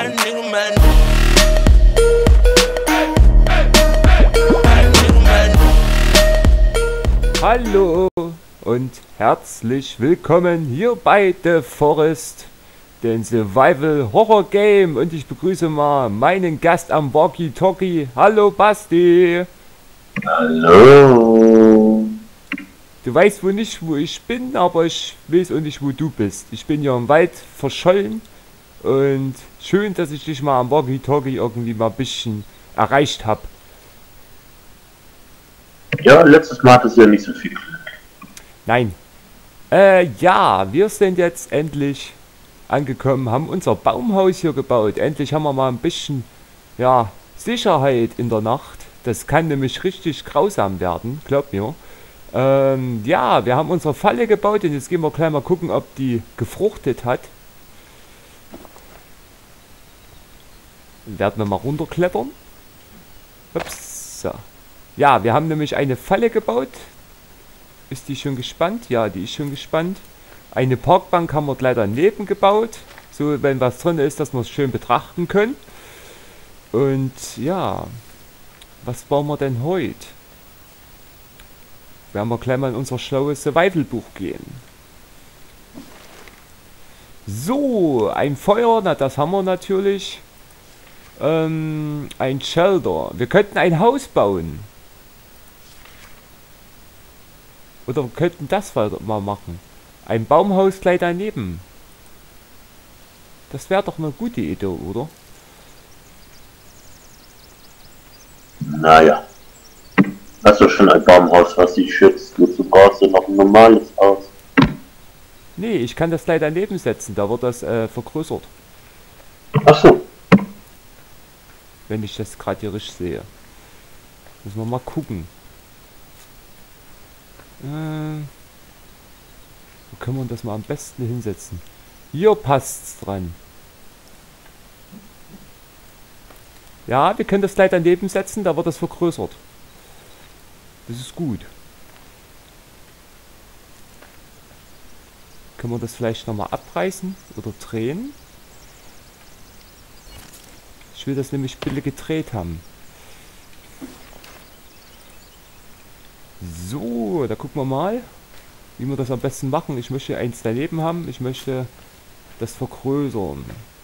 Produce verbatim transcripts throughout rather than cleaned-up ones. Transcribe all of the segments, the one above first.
Hallo und herzlich willkommen hier bei The Forest, den Survival Horror Game, und ich begrüße mal meinen Gast am Walkie-Talkie. Hallo Basti. Hallo. Du weißt wohl nicht, wo ich bin, aber ich weiß auch nicht, wo du bist. Ich bin hier im Wald verschollen und schön, dass ich dich mal am Walkie-Talkie irgendwie mal ein bisschen erreicht habe. Ja, letztes Mal hat es ja nicht so viel Glück. Nein. Äh, ja, wir sind jetzt endlich angekommen, haben unser Baumhaus hier gebaut. Endlich haben wir mal ein bisschen, ja, Sicherheit in der Nacht. Das kann nämlich richtig grausam werden, glaub mir. Ähm, ja, wir haben unsere Falle gebaut und jetzt gehen wir gleich mal gucken, ob die gefruchtet hat. Werden wir mal runterklettern. Ups, so. Ja, wir haben nämlich eine Falle gebaut. Ist die schon gespannt? Ja, die ist schon gespannt. Eine Parkbank haben wir gleich daneben gebaut. So, wenn was drin ist, dass wir es schön betrachten können. Und ja, was bauen wir denn heute? Werden wir gleich mal in unser schlaues Survival-Buch gehen. So, ein Feuer, na das haben wir natürlich. Ähm, ein Shelter. Wir könnten ein Haus bauen. Oder wir könnten das mal machen. Ein Baumhaus gleich daneben. Das wäre doch eine gute Idee, oder? Naja. Hast du schon ein Baumhaus, was dich schützt? Wozu brauchst du noch ein normales Haus? Nee, ich kann das gleich daneben setzen. Da wird das äh, vergrößert. Ach so. Wenn ich das gerade hier richtig sehe. Müssen wir mal gucken. Äh, wo können wir das mal am besten hinsetzen? Hier passt's dran. Ja, wir können das gleich daneben setzen, da wird das vergrößert. Das ist gut. Können wir das vielleicht nochmal abreißen oder drehen? Ich will das nämlich billig gedreht haben. So, da gucken wir mal, wie wir das am besten machen. Ich möchte eins daneben haben. Ich möchte das vergrößern.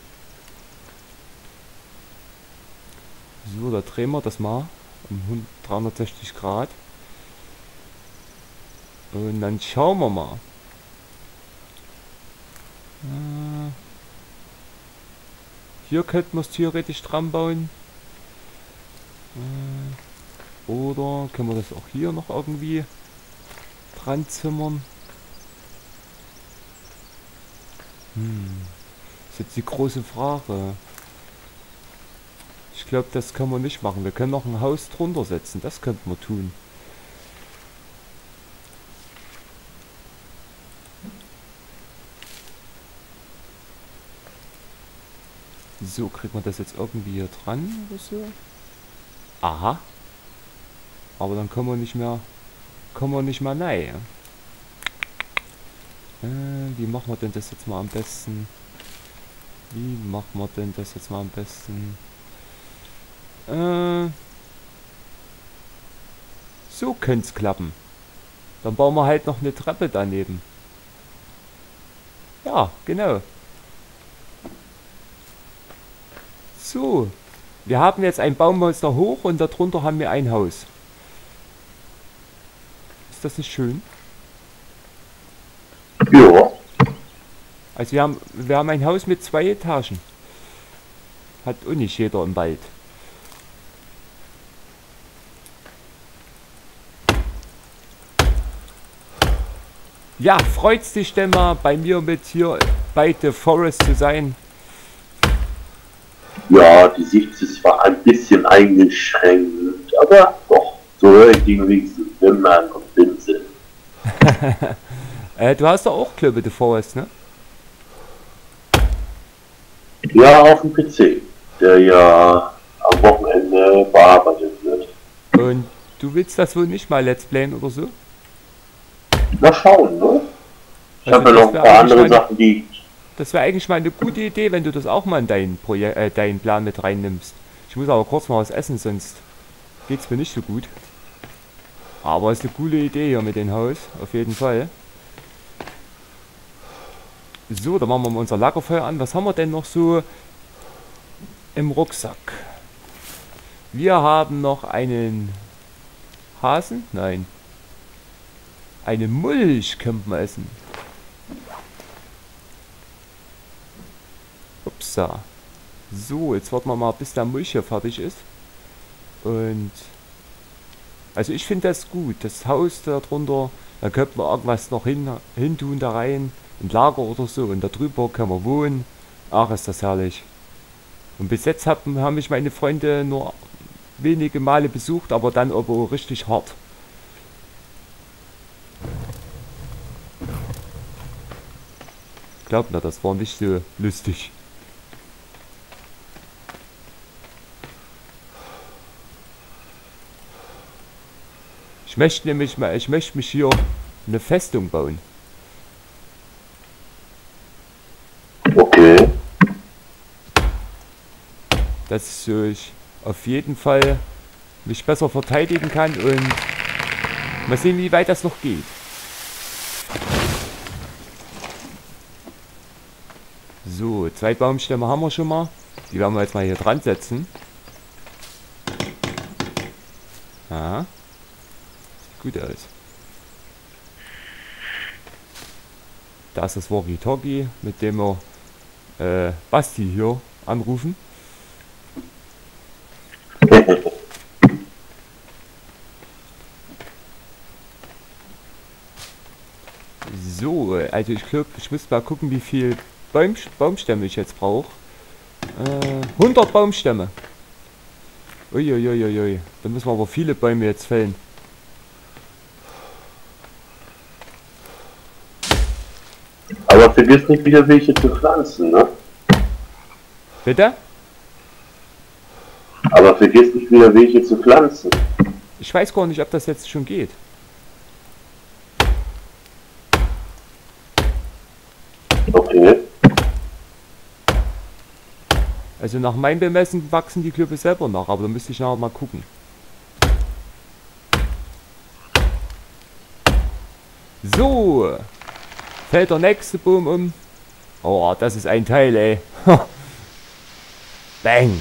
So, da drehen wir das mal um dreihundertsechzig Grad. Und dann schauen wir mal. Äh, hier könnten wir es theoretisch dran bauen. Äh, Oder können wir das auch hier noch irgendwie dran zimmern? Hm. Das ist jetzt die große Frage. Ich glaube, das können wir nicht machen. Wir können noch ein Haus drunter setzen. Das könnten wir tun. So, kriegt man das jetzt irgendwie hier dran oder so? Aha. Aber dann kommen wir nicht mehr, kommen wir nicht mehr rein. Äh, wie machen wir denn das jetzt mal am besten? Wie machen wir denn das jetzt mal am besten? Äh, so könnte es klappen. Dann bauen wir halt noch eine Treppe daneben. Ja, genau. So. Wir haben jetzt ein Baummonster hoch und darunter haben wir ein Haus. Ist das nicht schön? Ja. Also wir haben, wir haben ein Haus mit zwei Etagen. Hat auch nicht jeder im Wald. Ja, freut's dich denn mal bei mir mit hier bei The Forest zu sein? Ja, die Sicht ist zwar ein bisschen eingeschränkt, aber doch, so höre ich die wenigstens wimmern und winseln. äh, du hast doch auch Club The Forest, ne? Ja, auf dem P C, der ja am Wochenende bearbeitet wird. Und du willst das wohl nicht mal Let's Playen oder so? Mal schauen, ne? Ich Also habe ja das noch ein wär paar eigentlich andere meine- Sachen, die Das wäre eigentlich mal eine gute Idee, wenn du das auch mal in deinen, Projek äh, deinen Plan mit reinnimmst. Ich muss aber kurz mal was essen, sonst geht's mir nicht so gut. Aber ist eine coole Idee hier mit dem Haus, auf jeden Fall. So, dann machen wir mal unser Lagerfeuer an. Was haben wir denn noch so im Rucksack? Wir haben noch einen Hasen? Nein. Eine Mulch könnte man essen. Upsa. So, jetzt warten wir mal, bis der Mulch hier fertig ist. Und also ich finde das gut. Das Haus da drunter, da könnte man irgendwas noch hin, hin tun da rein. Ein Lager oder so. Und da drüber können wir wohnen. Ach, ist das herrlich. Und bis jetzt haben, haben mich meine Freunde nur wenige Male besucht, aber dann aber richtig hart. Glaubt mir, das war nicht so lustig. Ich möchte nämlich mal, ich möchte mich hier eine Festung bauen. Okay. Dass ich auf jeden Fall mich besser verteidigen kann und mal sehen, wie weit das noch geht. So, zwei Baumstämme haben wir schon mal. Die werden wir jetzt mal hier dran setzen. Ja. Sieht gut aus. Da ist das Walkie-Talkie, mit dem wir äh, Basti hier anrufen. So, also ich glaube, ich muss mal gucken, wie viel Baum, Baumstämme ich jetzt brauche. Äh, hundert Baumstämme. Uiuiuiui. Da müssen wir aber viele Bäume jetzt fällen. Aber vergiss nicht wieder welche zu pflanzen, ne? Bitte? Aber vergiss nicht wieder welche zu pflanzen. Ich weiß gar nicht, ob das jetzt schon geht. Okay. Also nach meinem Bemessen wachsen die Klöppe selber nach, aber da müsste ich nachher mal gucken. So. Fällt der nächste Baum um. Oh, das ist ein Teil, ey. Bang.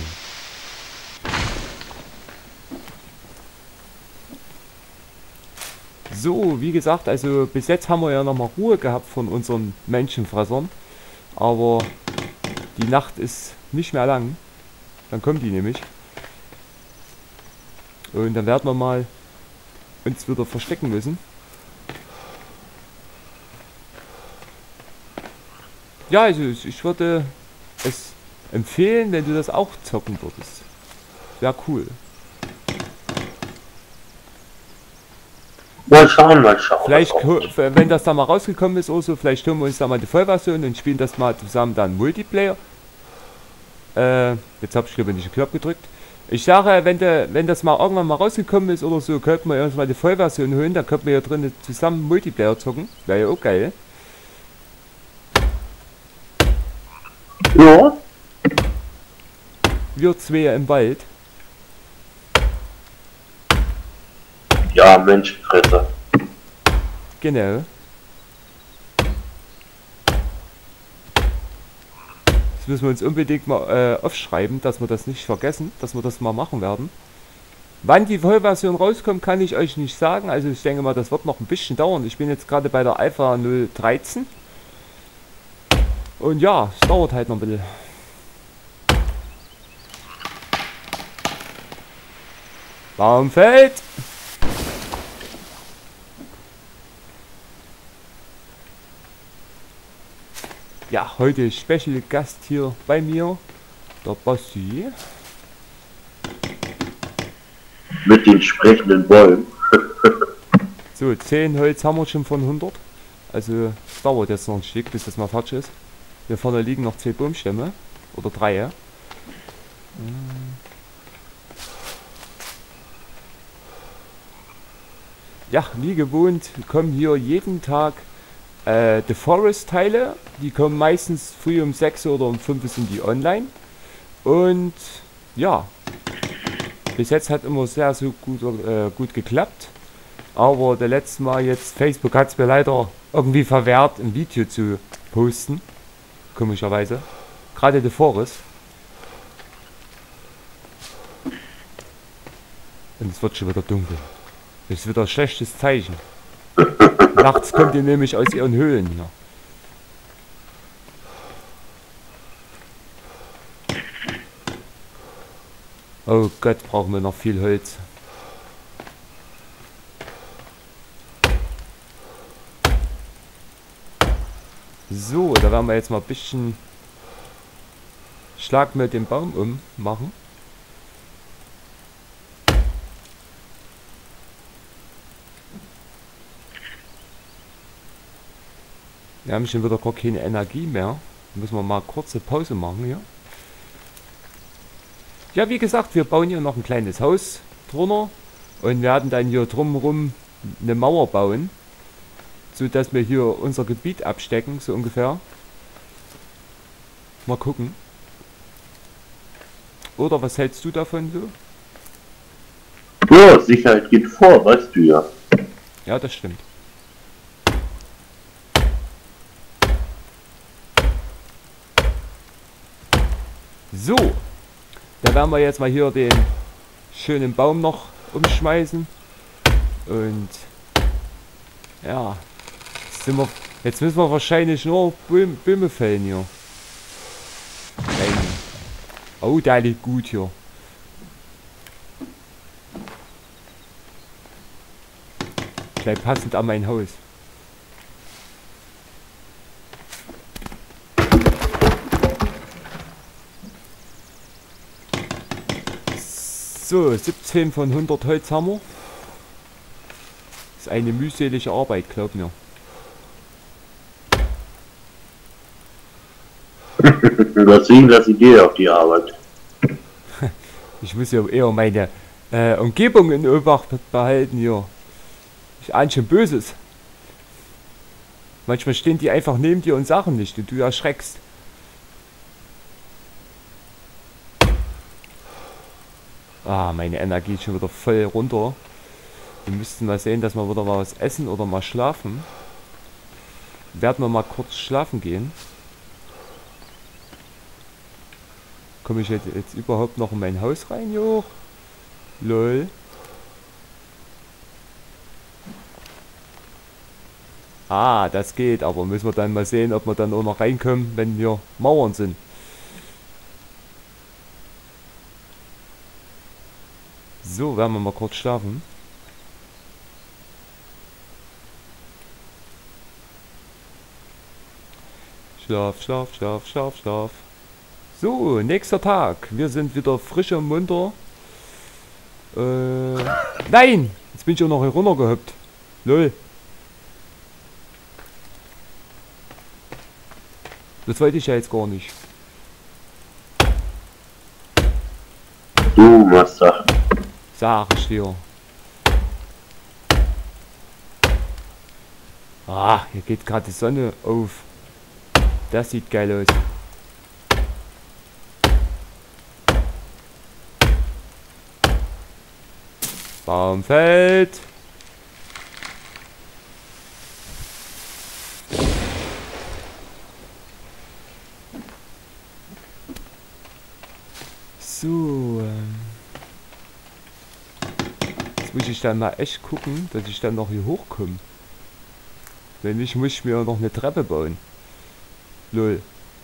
So, wie gesagt, also bis jetzt haben wir ja nochmal Ruhe gehabt von unseren Menschenfressern. Aber die Nacht ist nicht mehr lang. Dann kommen die nämlich. Und dann werden wir mal uns wieder verstecken müssen. Ja, also ich würde es empfehlen, wenn du das auch zocken würdest. Wäre cool. Mal schauen, mal schauen. Vielleicht, wenn das da mal rausgekommen ist oder so, vielleicht hören wir uns da mal die Vollversion und spielen das mal zusammen dann Multiplayer. Äh, jetzt habe ich glaube ich nicht den Knopf gedrückt. Ich sage, wenn, de, wenn das mal irgendwann mal rausgekommen ist oder so, könnten wir uns mal die Vollversion holen, dann könnten wir hier drinnen zusammen Multiplayer zocken. Wäre ja auch geil. Ja. Wir zwei im Wald. Ja, Menschenfresser. Genau. Das müssen wir uns unbedingt mal äh, aufschreiben, dass wir das nicht vergessen, dass wir das mal machen werden. Wann die Vollversion rauskommt, kann ich euch nicht sagen. Also ich denke mal, das wird noch ein bisschen dauern. Ich bin jetzt gerade bei der Alpha null dreizehn. Und ja, es dauert halt noch ein bisschen. Baum fällt! Ja, heute Special Gast hier bei mir, der Basti. Mit den sprechenden Bäumen. So, zehn Holz haben wir schon von hundert. Also, es dauert jetzt noch ein Stück, bis das mal fertig ist. Hier vorne liegen noch zehn Baumstämme. Oder drei, ja. Ja, wie gewohnt kommen hier jeden Tag Äh, The Forest Teile, die kommen meistens früh um sechs oder um fünf sind die online. Und ja, bis jetzt hat immer sehr, so gut, äh, gut geklappt. Aber der letzte Mal jetzt, Facebook hat es mir leider irgendwie verwehrt, ein Video zu posten. Komischerweise. Gerade The Forest. Und es wird schon wieder dunkel. Das ist wieder ein schlechtes Zeichen. Nachts kommt ihr nämlich aus ihren Höhlen hier. Oh Gott, brauchen wir noch viel Holz. So, da werden wir jetzt mal ein bisschen Schlag mit dem Baum um machen. Wir haben schon wieder gar keine Energie mehr. Müssen wir mal kurze Pause machen hier. Ja, wie gesagt, wir bauen hier noch ein kleines Haus drunter und werden dann hier drumherum eine Mauer bauen, so dass wir hier unser Gebiet abstecken, so ungefähr. Mal gucken. Oder was hältst du davon so? Ja, Sicherheit geht vor, weißt du ja. Ja, das stimmt. So, da werden wir jetzt mal hier den schönen Baum noch umschmeißen. Und ja, jetzt, sind wir, jetzt müssen wir wahrscheinlich nur Bäume, Bäume fällen hier. Nein. Oh, der liegt gut hier. Gleich passend an mein Haus. So, siebzehn von hundert Holz haben wir. Das ist eine mühselige Arbeit, glaub mir. Deswegen lasse ich dir auf die Arbeit. Ich muss ja eher meine äh, Umgebung in Obacht behalten hier. Ich ahne schon Böses. Manchmal stehen die einfach neben dir und sagen nicht und du erschreckst. Ah, meine Energie ist schon wieder voll runter. Wir müssten mal sehen, dass wir wieder mal was essen oder mal schlafen. Werden wir mal kurz schlafen gehen. Komme ich jetzt, jetzt überhaupt noch in mein Haus rein, jo? Lol. Ah, das geht, aber müssen wir dann mal sehen, ob wir dann auch noch reinkommen, wenn hier Mauern sind. So, werden wir mal kurz schlafen. Schlaf, schlaf, schlaf, schlaf, schlaf. So, nächster Tag. Wir sind wieder frisch und munter. Äh, nein! Jetzt bin ich auch noch hier runtergehüpft. Lol. Das wollte ich ja jetzt gar nicht. Du machst Sachen. Sag ich dir. Ah, hier geht gerade die Sonne auf. Das sieht geil aus. Baum fällt. So. Jetzt muss ich dann mal echt gucken, dass ich dann noch hier hochkomme. Wenn nicht, muss ich mir noch eine Treppe bauen. Lol.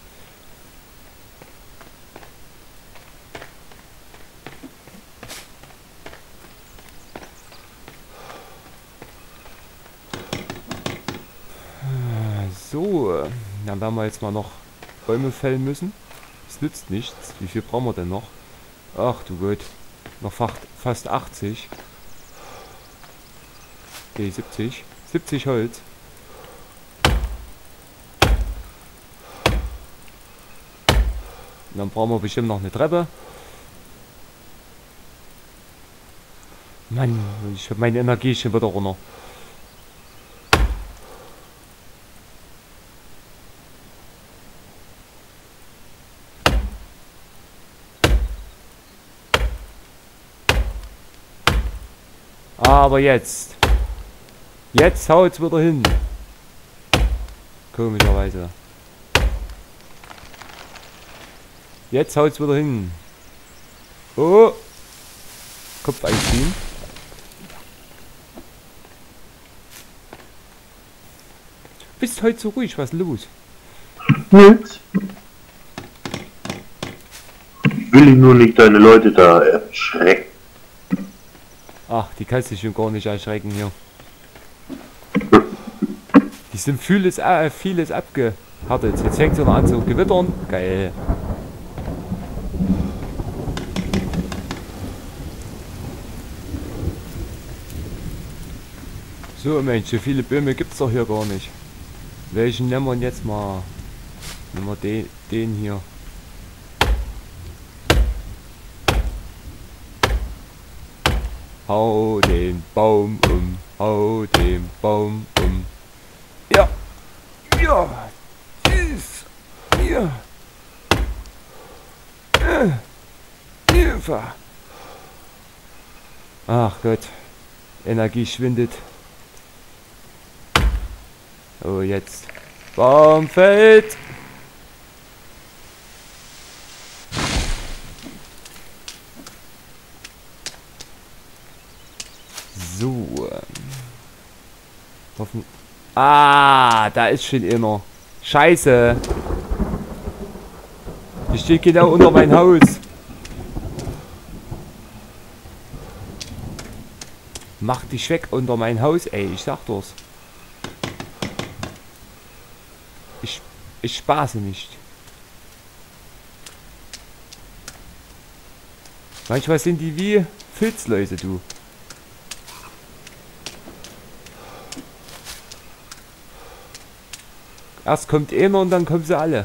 So, dann werden wir jetzt mal noch Bäume fällen müssen. Das nützt nichts. Wie viel brauchen wir denn noch? Ach du Gott. Noch fast achtzig. Okay, siebzig. siebzig Holz. Und dann brauchen wir bestimmt noch eine Treppe. Mann, ich habe meine Energie schon wieder runter. Aber jetzt. Jetzt haut's wieder hin. Komischerweise. Jetzt haut's wieder hin. Oh. Kopf einziehen. Bist heute so ruhig, was ist los? Nix. Ich will nur nicht deine Leute da erschrecken. Ach, die kannst du schon gar nicht erschrecken hier. Die sind vieles, äh, vieles abgehärtet. Jetzt fängt sie noch an zu gewittern. Geil. So Mensch, so viele Bäume gibt's doch hier gar nicht. Welchen nehmen wir jetzt mal? Nehmen wir den, den hier. Hau den Baum um, hau den Baum um. Ja, ja, dies, hier, äh, Hilfe. Ach Gott, Energie schwindet. Oh, jetzt. Baum fällt. So. Hoffen. Ah, da ist schon einer. Scheiße. Die steht genau unter mein Haus. Mach dich weg unter mein Haus, ey. Ich sag das. Ich, ich spaße nicht. Manchmal sind die wie Filzläuse, du. Erst kommt einer und dann kommen sie alle.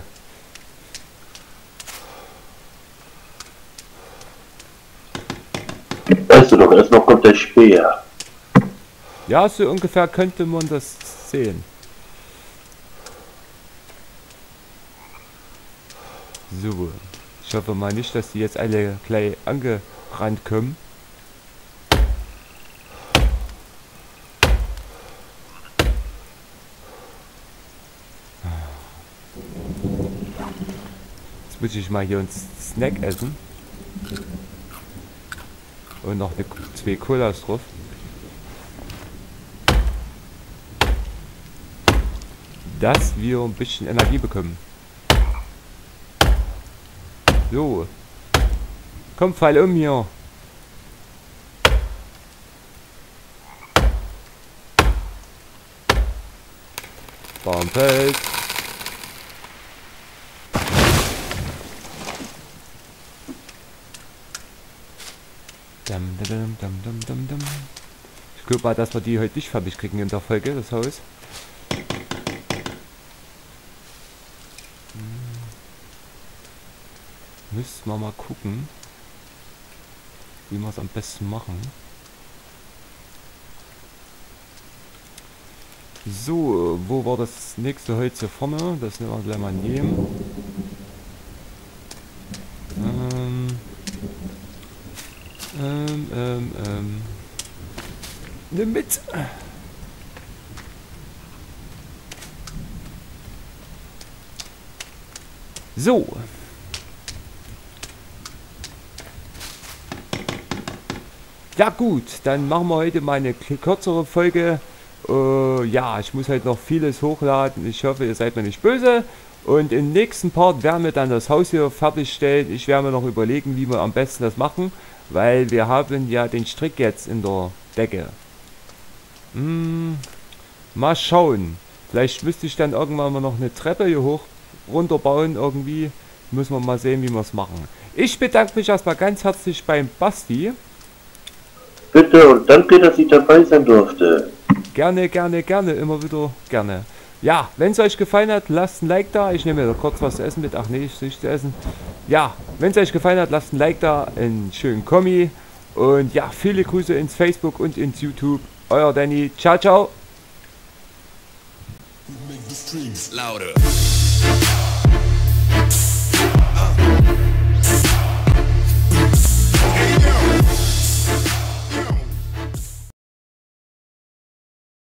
Weißt du doch, erst noch kommt der Speer. Ja, so ungefähr könnte man das sehen. So, ich hoffe mal nicht, dass die jetzt alle gleich angerannt kommen. Jetzt muss ich mal hier einen Snack essen. Und noch eine, zwei Colas drauf. Dass wir ein bisschen Energie bekommen. So. Komm, fall um hier. Baum fällt. Dum, dum, dum, dum, dum, dum. Ich glaube mal, dass wir die heute nicht fertig kriegen in der Folge, das Haus. Müssen wir mal gucken, wie wir es am besten machen. So, wo war das nächste Holz hier vorne? Das nehmen wir gleich mal nehmen. Ähm, ähm, ähm, ähm. Nimm mit! So. Ja gut, dann machen wir heute mal eine kürzere Folge. Uh, ja, ich muss halt noch vieles hochladen. Ich hoffe, ihr seid mir nicht böse. Und im nächsten Part werden wir dann das Haus hier fertigstellen. Ich werde mir noch überlegen, wie wir am besten das machen. Weil wir haben ja den Strick jetzt in der Decke. Hm, mal schauen. Vielleicht müsste ich dann irgendwann mal noch eine Treppe hier hoch runterbauen irgendwie. Müssen wir mal sehen, wie wir es machen. Ich bedanke mich erstmal ganz herzlich beim Basti. Bitte und danke, dass ich dabei sein durfte. Gerne, gerne, gerne, immer wieder gerne. Ja, wenn es euch gefallen hat, lasst ein Like da. Ich nehme mir kurz was zu essen mit. Ach nee, ich nicht zu essen. Ja, wenn es euch gefallen hat, lasst ein Like da, einen schönen Kommi. Und ja, viele Grüße ins Facebook und ins YouTube. Euer Danny. Ciao, ciao. Make the streams louder.